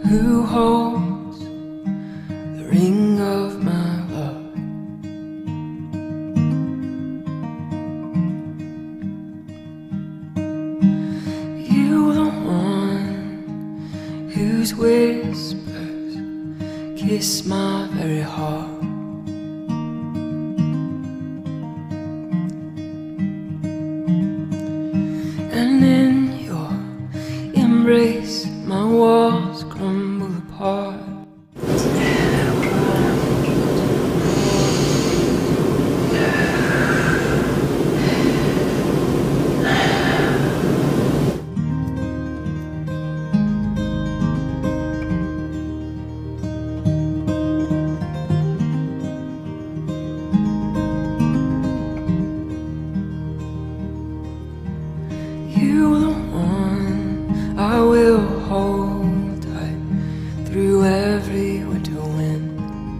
Who holds the ring of my love? You the one whose whispers kiss my very heart. And in your embrace my walls crumble apart. You the one I will hold tight through every winter wind.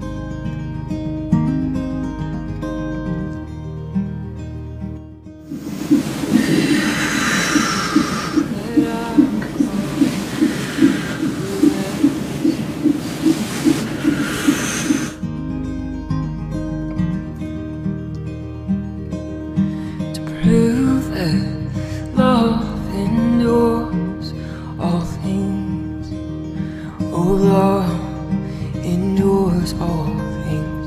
To prove that love endures all things. Oh, love endures all things.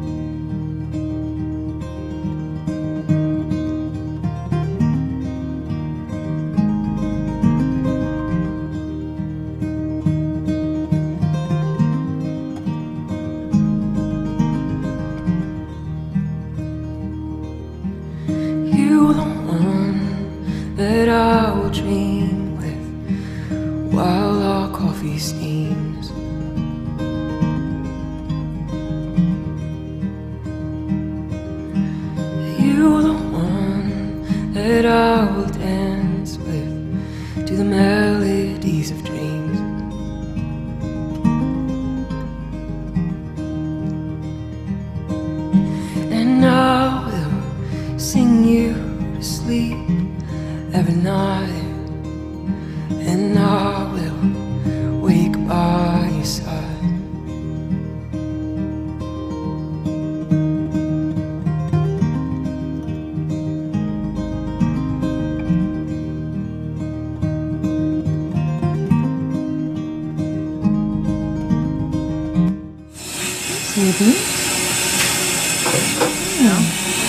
You the one that I will dream with while our coffee steams. You the one that I will dance with to the melodies of dreams. And I will sing you to sleep every night, and I will wake by your side. Sleepy? Yeah.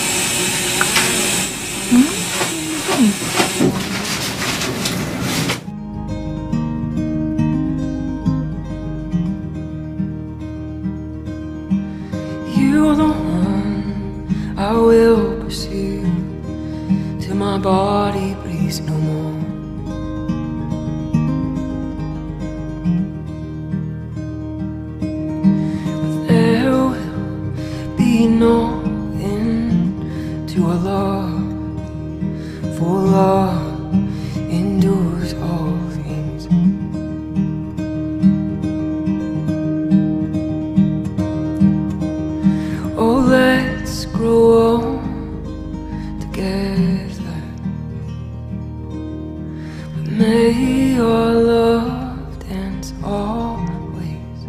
You're the one I will pursue till my body breathes no more. But there will be no end to our love, for love endures all things. Oh, let's grow old together, but may our love dance always.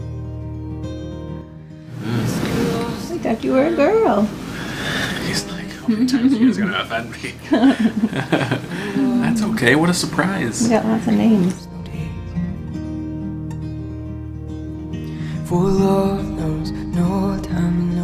We thought you were a girl. He's like, how many times are you guys gonna offend me? That's okay, what a surprise. We got lots of names. For love knows no time.